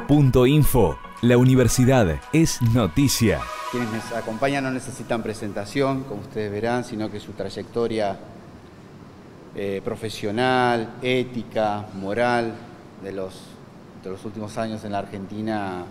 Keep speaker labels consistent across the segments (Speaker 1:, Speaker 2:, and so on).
Speaker 1: Info. La universidad es noticia.
Speaker 2: Quienes nos acompañan no necesitan presentación, como ustedes verán, sino que su trayectoria profesional, ética, moral de los últimos años en la Argentina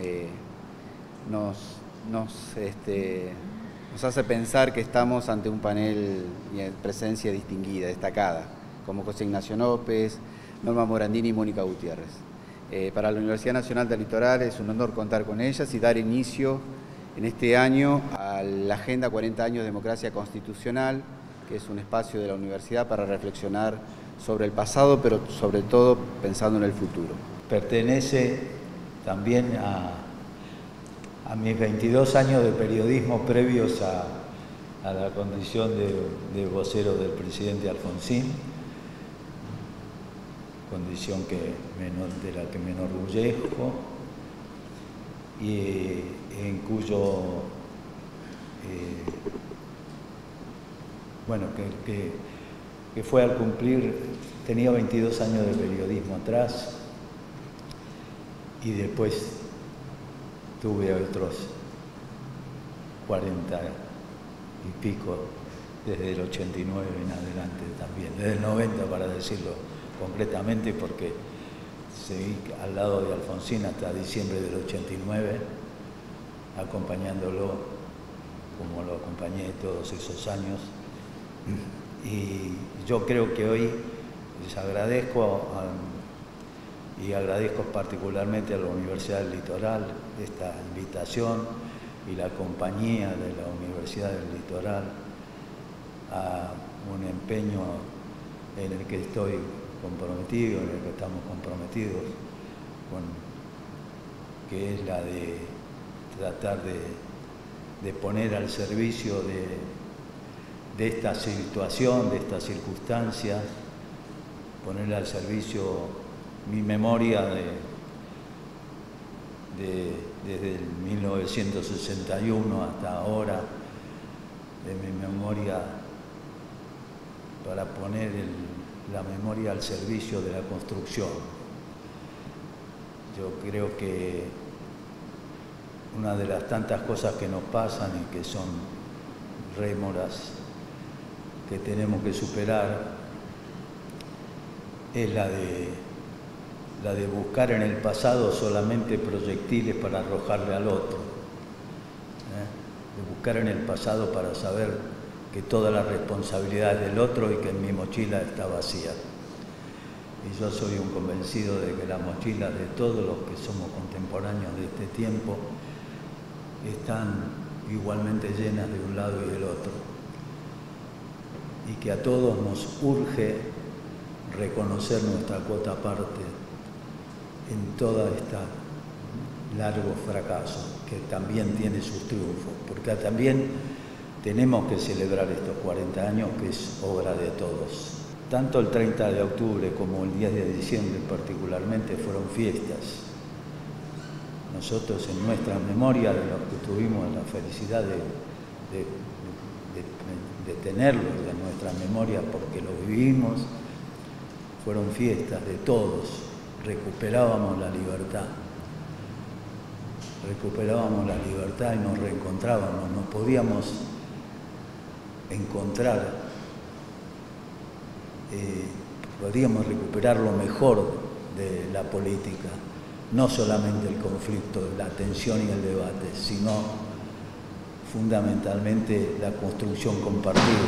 Speaker 2: nos hace pensar que estamos ante un panel de presencia distinguida, destacada, como José Ignacio López, Norma Morandini y Mónica Gutiérrez. Para la Universidad Nacional del Litoral es un honor contar con ellas y dar inicio en este año a la Agenda 40 años de Democracia Constitucional, que es un espacio de la universidad para reflexionar sobre el pasado, pero sobre todo pensando en el futuro.
Speaker 3: Pertenece también a mis 22 años de periodismo previos a la condición de vocero del presidente Alfonsín, condición de la que me enorgullezco y en cuyo, que fue al cumplir, tenía 22 años de periodismo atrás y después tuve otros 40 y pico desde el 89 en adelante también, desde el 90 para decirlo concretamente, porque seguí al lado de Alfonsín hasta diciembre del 89, acompañándolo como lo acompañé todos esos años. Y yo creo que hoy les agradezco y agradezco particularmente a la Universidad del Litoral esta invitación y la compañía de la Universidad del Litoral a un empeño en el que estoy comprometido, en el que estamos comprometidos, que es la de tratar de poner al servicio de esta situación, de estas circunstancias, poner al servicio mi memoria desde el 1961 hasta ahora, de mi memoria, para poner la memoria al servicio de la construcción. Yo creo que una de las tantas cosas que nos pasan y que son rémoras que tenemos que superar es la de buscar en el pasado solamente proyectiles para arrojarle al otro, de buscar en el pasado para saber que toda la responsabilidad es del otro y que mi mochila está vacía. Y yo soy un convencido de que las mochilas de todos los que somos contemporáneos de este tiempo están igualmente llenas de un lado y del otro. Y que a todos nos urge reconocer nuestra cuota parte en todo este largo fracaso, que también tiene sus triunfos, porque también tenemos que celebrar estos 40 años, que es obra de todos. Tanto el 30 de octubre como el 10 de diciembre particularmente fueron fiestas. Nosotros en nuestra memoria, de los que tuvimos la felicidad de tenerlos en nuestra memoria porque lo vivimos, fueron fiestas de todos. Recuperábamos la libertad y nos reencontrábamos, nos podíamos encontrar, podíamos recuperar lo mejor de la política, no solamente el conflicto, la tensión y el debate, sino fundamentalmente la construcción compartida.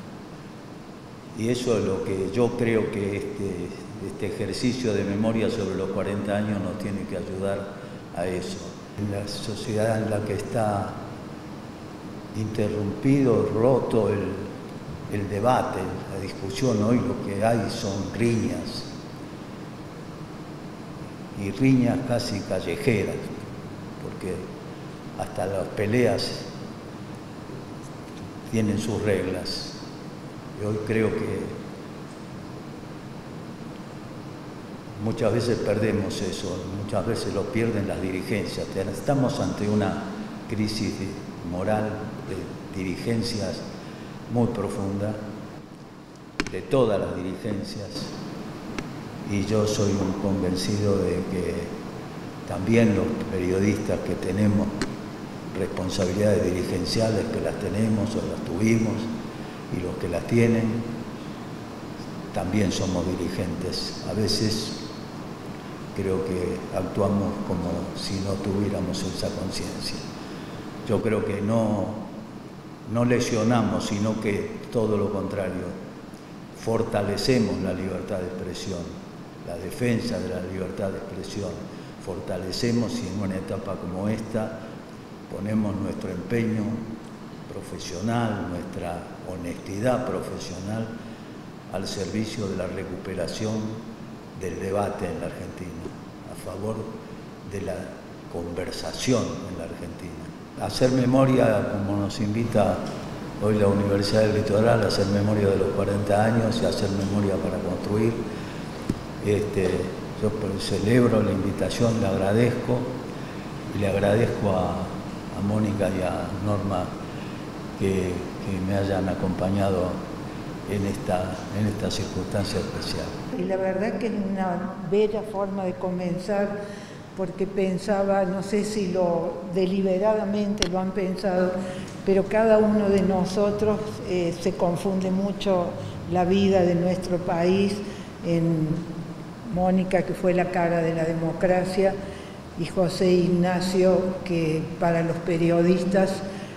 Speaker 3: Y eso es lo que yo creo que este ejercicio de memoria sobre los 40 años nos tiene que ayudar a eso. En la sociedad en la que está interrumpido, roto el debate, la discusión, hoy lo que hay son riñas, y riñas casi callejeras, porque hasta las peleas tienen sus reglas. Y hoy creo que muchas veces perdemos eso, muchas veces lo pierden las dirigencias. Estamos ante una crisis moral de dirigencias muy profunda, de todas las dirigencias, y yo soy un convencido de que también los periodistas que tenemos responsabilidades dirigenciales, que las tenemos o las tuvimos, y los que las tienen, también somos dirigentes. A veces creo que actuamos como si no tuviéramos esa conciencia. Yo creo que no lesionamos, sino que todo lo contrario, fortalecemos la libertad de expresión, la defensa de la libertad de expresión, fortalecemos y en una etapa como esta ponemos nuestro empeño profesional, nuestra honestidad profesional al servicio de la recuperación del debate en la Argentina, a favor de la conversación en la Argentina. Hacer memoria, como nos invita hoy la Universidad del Litoral, hacer memoria de los 40 años y hacer memoria para construir. Yo celebro la invitación, le agradezco, y le agradezco a Mónica y a Norma que me hayan acompañado en esta circunstancia especial.
Speaker 4: Y la verdad que es una bella forma de comenzar, porque pensaba, no sé si deliberadamente lo han pensado, pero cada uno de nosotros se confunde mucho la vida de nuestro país en Mónica, que fue la cara de la democracia, y José Ignacio, que para los periodistas,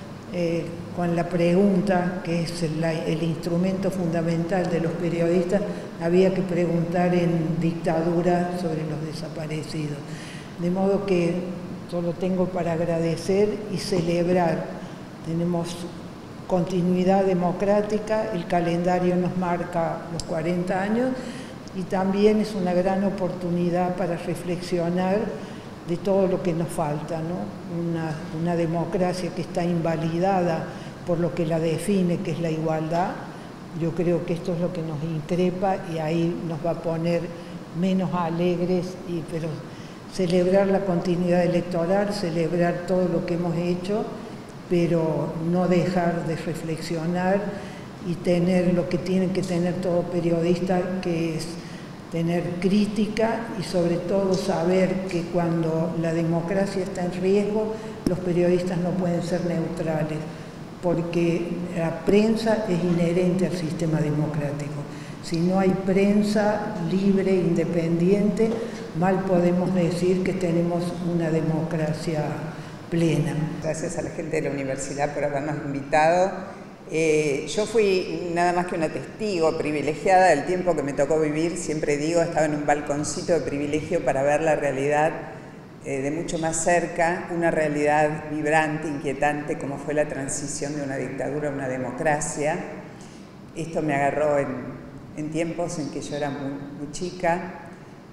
Speaker 4: con la pregunta, que es el instrumento fundamental de los periodistas, había que preguntar en dictadura sobre los desaparecidos. De modo que solo tengo para agradecer y celebrar. Tenemos continuidad democrática, el calendario nos marca los 40 años y también es una gran oportunidad para reflexionar de todo lo que nos falta, ¿no? Una democracia que está invalidada por lo que la define, que es la igualdad. Yo creo que esto es lo que nos increpa y ahí nos va a poner menos alegres, pero celebrar la continuidad electoral, celebrar todo lo que hemos hecho, pero no dejar de reflexionar y tener lo que tiene que tener todo periodista, que es tener crítica y sobre todo saber que cuando la democracia está en riesgo, los periodistas no pueden ser neutrales, porque la prensa es inherente al sistema democrático. Si no hay prensa libre, independiente, mal podemos decir que tenemos una democracia plena.
Speaker 5: Gracias a la gente de la universidad por habernos invitado. Yo fui nada más que una testigo privilegiada del tiempo que me tocó vivir. Siempre digo, estaba en un balconcito de privilegio para ver la realidad de mucho más cerca, una realidad vibrante, inquietante, como fue la transición de una dictadura a una democracia. Esto me agarró en tiempos en que yo era muy chica,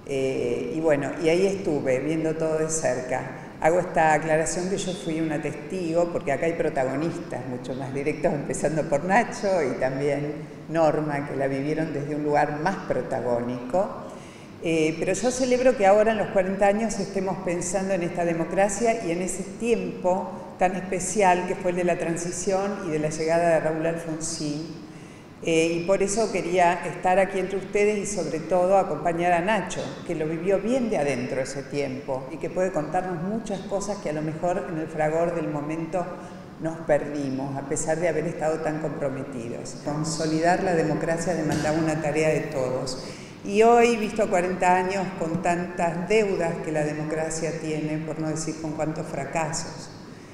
Speaker 5: y bueno, y ahí estuve viendo todo de cerca. Hago esta aclaración que yo fui una testigo, porque acá hay protagonistas mucho más directos, empezando por Nacho y también Norma, que la vivieron desde un lugar más protagónico. Pero yo celebro que ahora en los 40 años estemos pensando en esta democracia y en ese tiempo tan especial que fue el de la transición y de la llegada de Raúl Alfonsín. Y por eso quería estar aquí entre ustedes y sobre todo acompañar a Nacho, que lo vivió bien de adentro ese tiempo y que puede contarnos muchas cosas que a lo mejor en el fragor del momento nos perdimos, a pesar de haber estado tan comprometidos. Consolidar la democracia demandaba una tarea de todos. Y hoy, visto a 40 años, con tantas deudas que la democracia tiene, por no decir con cuántos fracasos,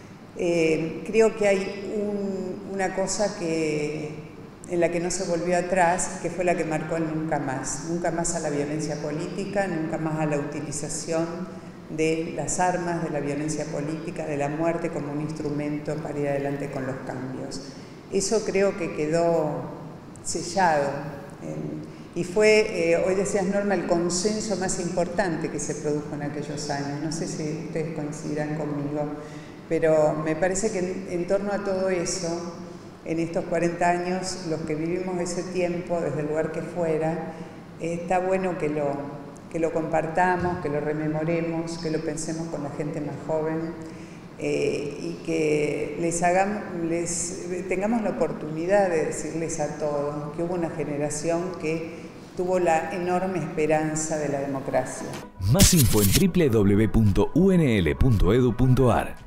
Speaker 5: creo que hay una cosa en la que no se volvió atrás, que fue la que marcó el nunca más a la violencia política, nunca más a la utilización de las armas, de la violencia política, de la muerte como un instrumento para ir adelante con los cambios. Eso creo que quedó sellado y fue, hoy decías Norma, el consenso más importante que se produjo en aquellos años. No sé si ustedes coincidirán conmigo, pero me parece que en torno a todo eso, en estos 40 años, los que vivimos ese tiempo, desde el lugar que fuera, está bueno que lo compartamos, que lo rememoremos, que lo pensemos con la gente más joven y que tengamos la oportunidad de decirles a todos que hubo una generación que tuvo la enorme esperanza de la democracia.
Speaker 1: Más info en www.unl.edu.ar.